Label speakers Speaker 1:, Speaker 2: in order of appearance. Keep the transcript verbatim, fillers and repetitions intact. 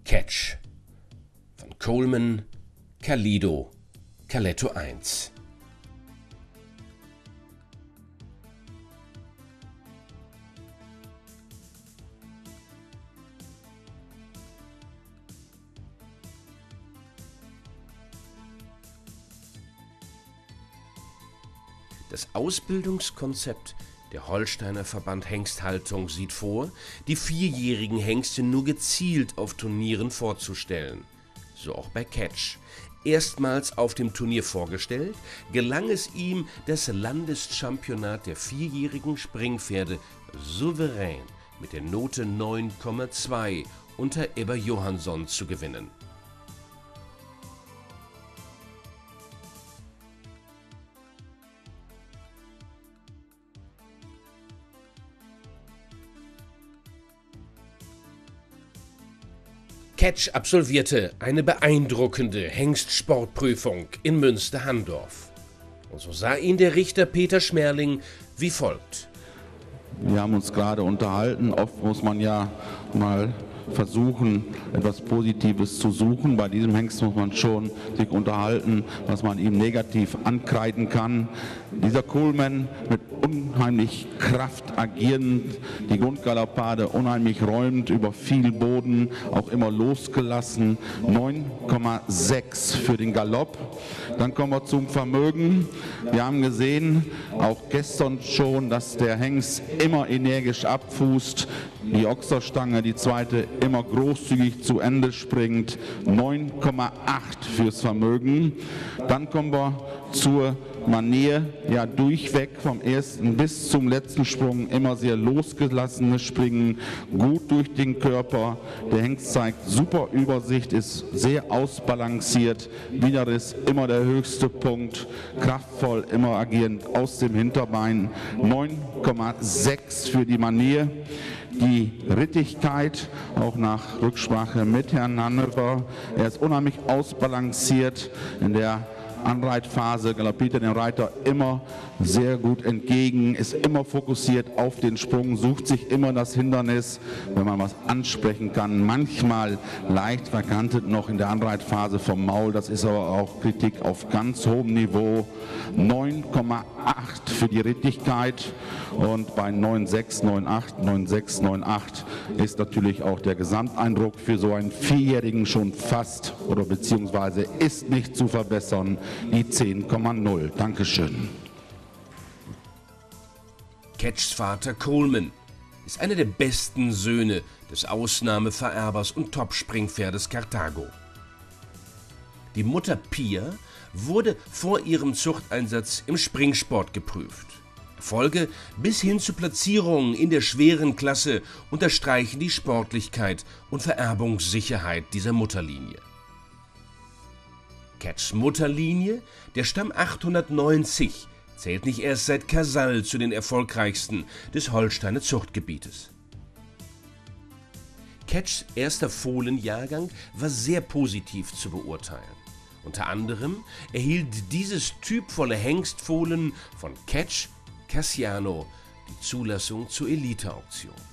Speaker 1: Catch von Coleman, Calido, Caletto eins. Das Ausbildungskonzept der Holsteiner Verband Hengsthaltung sieht vor, die vierjährigen Hengste nur gezielt auf Turnieren vorzustellen. So auch bei Catch. Erstmals auf dem Turnier vorgestellt, gelang es ihm, das Landeschampionat der vierjährigen Springpferde souverän mit der Note neun Komma zwei unter Ebba Johansson zu gewinnen. Catch absolvierte eine beeindruckende Hengstsportprüfung in Münster-Handorf. Und so sah ihn der Richter Peter Schmerling wie folgt.
Speaker 2: Wir haben uns gerade unterhalten, oft muss man ja mal versuchen, etwas Positives zu suchen. Bei diesem Hengst muss man schon sich unterhalten, was man ihm negativ ankreiden kann. Dieser Coleman mit unheimlich Kraft agierend, die Grundgaloppade unheimlich räumend, über viel Boden, auch immer losgelassen. neun Komma sechs für den Galopp. Dann kommen wir zum Vermögen. Wir haben gesehen, auch gestern schon, dass der Hengst immer energisch abfußt. Die Ochserstange, die zweite, immer großzügig zu Ende springt. neun Komma acht fürs Vermögen. Dann kommen wir zur Manier, ja durchweg vom ersten bis zum letzten Sprung immer sehr losgelassenes Springen, gut durch den Körper. Der Hengst zeigt super Übersicht, ist sehr ausbalanciert. Widerriss immer der höchste Punkt, kraftvoll, immer agierend aus dem Hinterbein. neun Komma sechs für die Manier. Die Rittigkeit, auch nach Rücksprache mit Herrn Hannover, er ist unheimlich ausbalanciert in der Anreitphase, galoppiert er den Reiter immer sehr gut entgegen, ist immer fokussiert auf den Sprung, sucht sich immer das Hindernis, wenn man was ansprechen kann. Manchmal leicht verkantet noch in der Anreitphase vom Maul, das ist aber auch Kritik auf ganz hohem Niveau. neun Komma acht für die Rittigkeit und bei neun Komma sechs, neun Komma acht, neun Komma sechs, neun Komma acht ist natürlich auch der Gesamteindruck für so einen Vierjährigen schon fast oder beziehungsweise ist nicht zu verbessern. Die zehn Komma null. Dankeschön.
Speaker 1: Catchs Vater Coleman ist einer der besten Söhne des Ausnahmevererbers und Top-Springpferdes Karthago. Die Mutter Pia wurde vor ihrem Zuchteinsatz im Springsport geprüft. Erfolge bis hin zu Platzierungen in der schweren Klasse unterstreichen die Sportlichkeit und Vererbungssicherheit dieser Mutterlinie. Catchs Mutterlinie, der Stamm achthundertneunzig, zählt nicht erst seit Casall zu den erfolgreichsten des Holsteiner Zuchtgebietes. Catchs erster Fohlenjahrgang war sehr positiv zu beurteilen. Unter anderem erhielt dieses typvolle Hengstfohlen von Catch Cassiano die Zulassung zur Elite-Auktion.